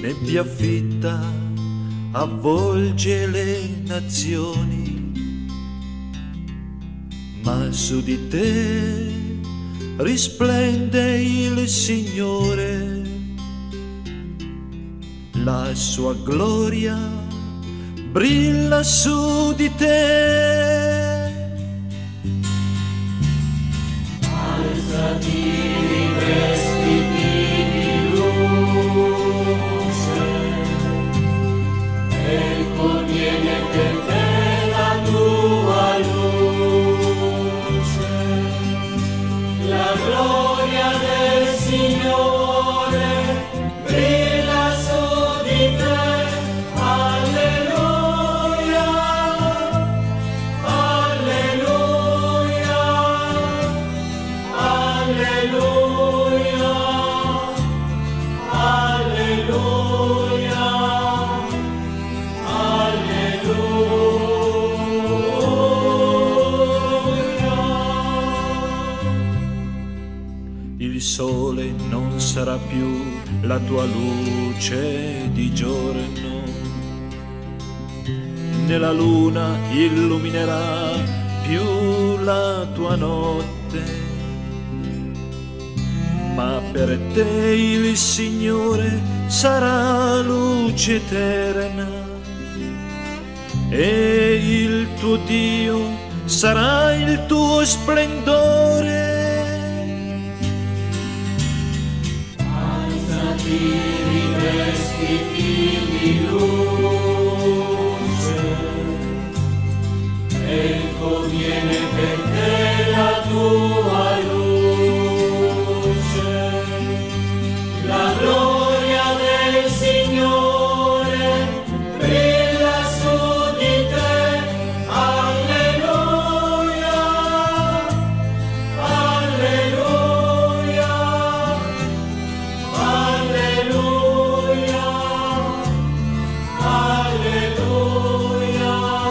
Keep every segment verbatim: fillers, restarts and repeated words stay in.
nebbia fitta avvolge le nazioni, ma su di te risplende il Signore, la sua gloria brilla su di te. Alzati, rivestiti di luce, ecco viene per te la tua luce, la gloria del Signore brilla su di te. Alleluia, alleluia, alleluia, alleluia, alleluia. Il sole non sarà più la tua luce di giorno, né la luna illuminerà più la tua notte, ma per te il Signore sarà luce eterna e il tuo Dio sarà il tuo splendore. Alzati, rivestiti di luce, ecco viene per te la tua luce, la gloria del Signore brilla su di te. Alleluia, alleluia, alleluia, alleluia,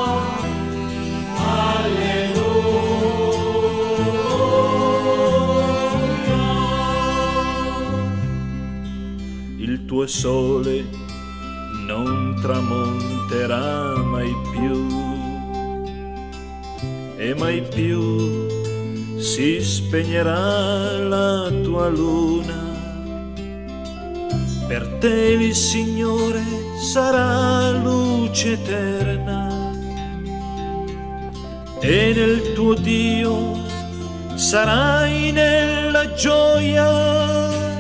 alleluia. Il tuo sole non tramonterà mai più e mai più si spegnerà la tua luna. Per te il Signore sarà luce eterna e nel tuo Dio sarai nella gioia.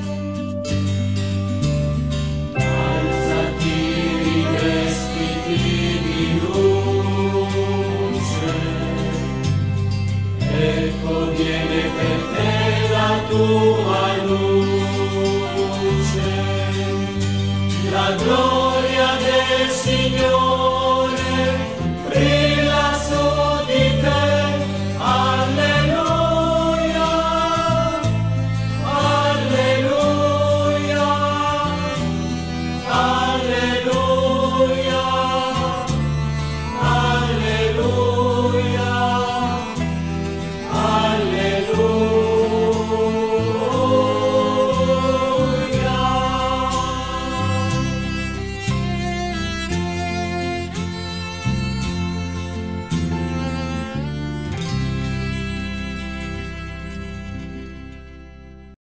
Alzati, rivestiti di luce, ecco viene per te la tua luce, la gloria del Signore